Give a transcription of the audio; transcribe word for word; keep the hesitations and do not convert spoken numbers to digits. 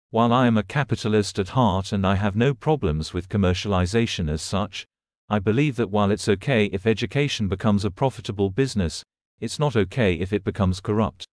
While I am a capitalist at heart and I have no problems with commercialization as such, I believe that while it's okay if education becomes a profitable business, it's not okay if it becomes corrupt.